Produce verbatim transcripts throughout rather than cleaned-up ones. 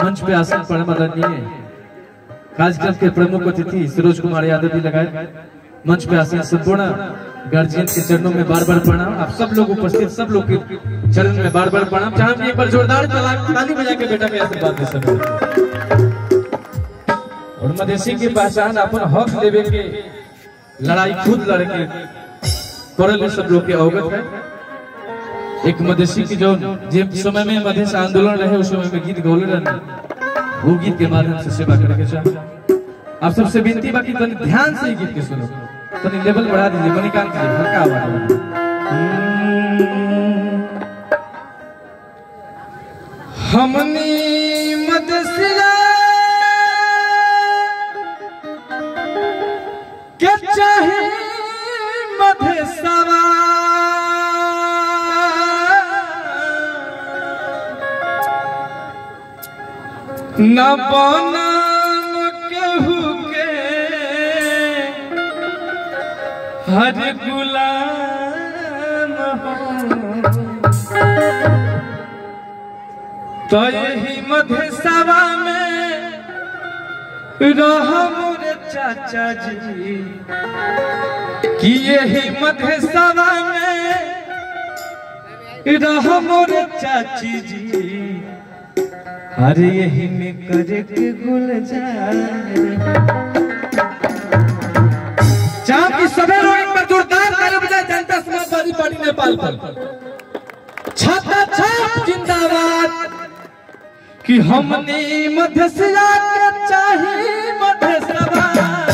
मंच पे आसन पर आदरणीय कार्यक्रम के प्रमुख अतिथि सरोज कुमार यादव जी लगाए मंच पे आसन। संपूर्ण गार्जियन के चरणों में बार बार प्रणाम। आप सब लोग उपस्थित सब लोग के चरण में बार बार प्रणाम। चाहे एक बार जोरदार ताली बजा के बेटा के आशीर्वाद दे सके। और मधेसी की पहचान अपन हक लेवे के लड़ाई खुद लड़ के करल सब लोग के अवगत है। एक मधेसी की जो जिस समय में मधेश आंदोलन रहे उस समय में गीत गौले रहे, वो गीत के माध्यम से सेवा करके चाहे। आप सबसे विनती बाकी तनी ध्यान से गीत के सुनो, तनी लेवल बढ़ा दीजिए मणिकांत जी, हल्का आवाज। हमनी मधेसिया के चाहे मधेसवा न बनाम केहू के हर गुलाम तो यही मधेसवा में रह मोरे चाचा जी कि यही मधेसवा में रह मोरे चाची जी। अरे यही में करे के गुलजार चाँद की सवेरे एक बार जोरदार ताली बजाए जनता समाजवादी पार्टी नेपाल पर छाता छाप जिंदाबाद कि हमने मधेसिया के चाहे मधेसवा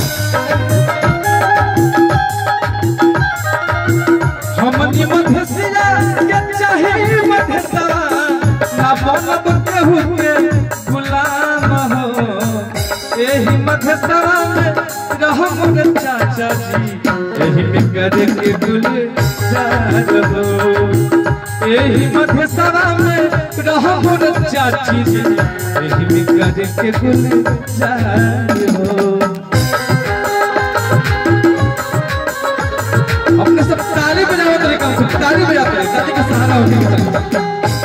हमने मधेसिया के चाहे मधेसवा ना बनब केहू के गुलाम हो। यही मधेसवा में रह मोरे चाचा जी यही में करे के गुलजार हो। यही मधेसवा में रह मोरे चाची जी यही में करे के गुलजार हो। अपने सब ताली बजाओ तरीका से ताली बजाते हैं ताली का सहारा होने।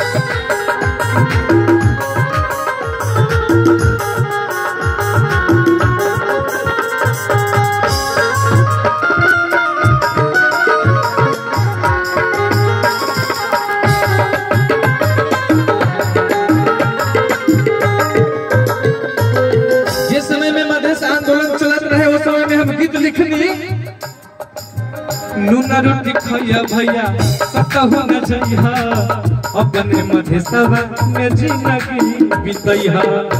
नूना रोटी खैया भैया कहू न जइहा अपने मधेसवा में जिंदगी बितैहा।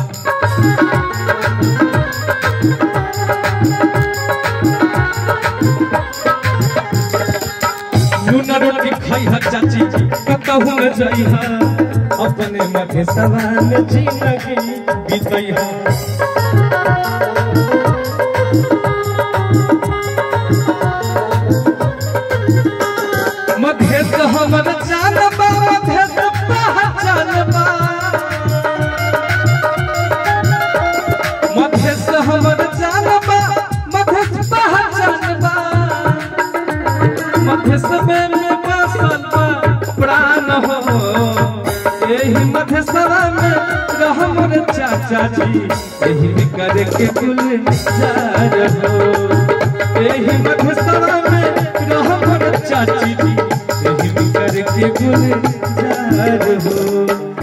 नूना रोटी खैया चाची कहू न जइहा अपने मधेसवा में जिंदगी बितैहा। मधेश हमर जानबा मधेश पहचानबा मधेश हमर जानबा मधेश पहचानबा मधेश में में बसल बा प्राण हो। यही मधेसवा में रह मोरे चाचा जी यही में करे के गुलजार हो। यही मधेसवा में रह मोरे चाची जी यही में करे के गुलजार हो।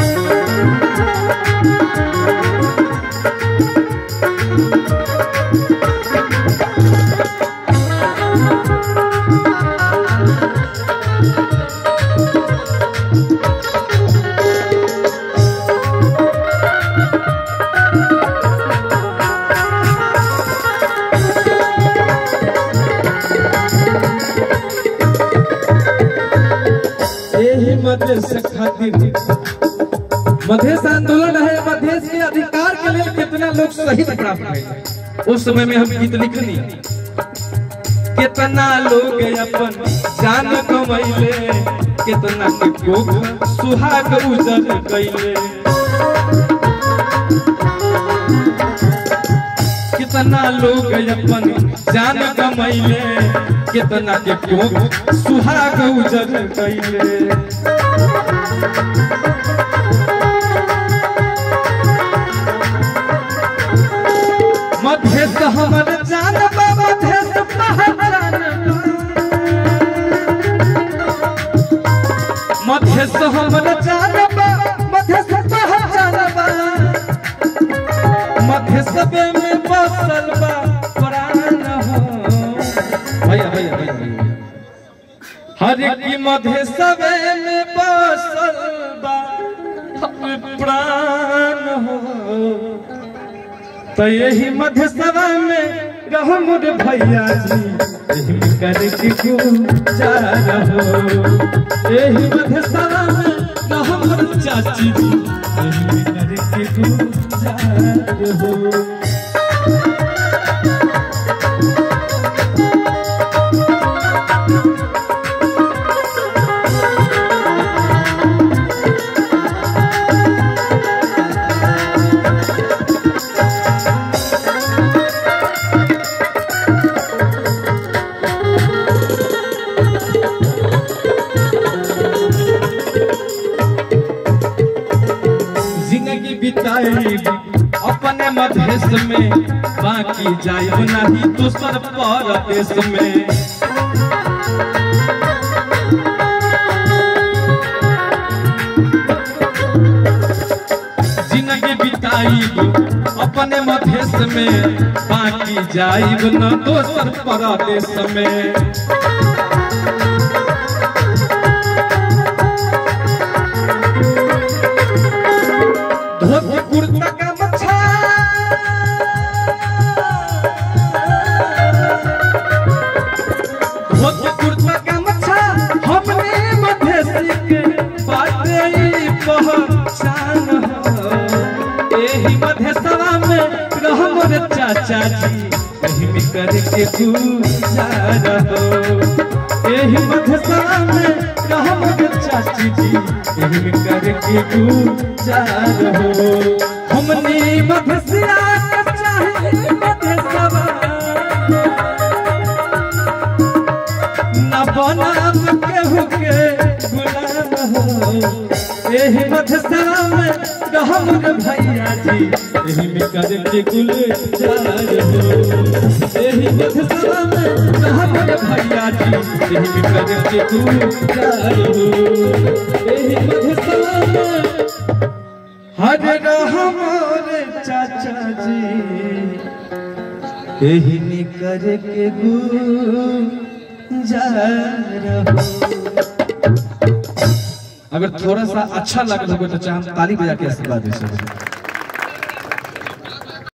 मधेश खातिर मधेश आंदोलन है। मधेश के अधिकार के लिए कितना लोग शहीद प्राप्त हुए उस समय में हम गीत लिखनी। कितना लोग अपन जान गंवैले कितना के कोख सुहाग उजड़ गईले। कितना लोग अपन जान गंवैले कितना के कोख सुहाग उजड़ गईले। मधेसवे में बसल बा प्राण हो तो यही मधेसवा में रहो मोर भैया जी यही करके गुजार हो यही मधेसवा में रहो मोर चाची जी यही करके गुजार हो। अपने मधेश में बाकी जाइब नहीं दूसर परदेश में जिंदगी बिताइब अपने मधेश में बाकी जाइब न दूसर परदेश में। धोती कुर्ता का मच्छा धोती कुर्ता का मच्छा हमने मधेसी के बाटे पहचान हो यही मधेसवा में रहो मोर चाचा जी यही में करके गुजार हो यही मधेसवा में रहो मोर चाची जी यही में करके गुजार हो। हमने मधेसिया के चाहे मधेसवा न बनाम केहू के गुलाम हो यही मधेसवा में रहो मोर भैया जी यही में करके गुलजार हो यही मधेसवा में रहो मोर भैया जी यही में करके गुलजार हो यही मधेसवा में हर रहो मोर चाचा जी यही में करके गुलजार हो। अगर थोड़ा सा अच्छा लग रहा हो तो चाहे हम ताली बजा के आशीर्वाद दे सकते हैं।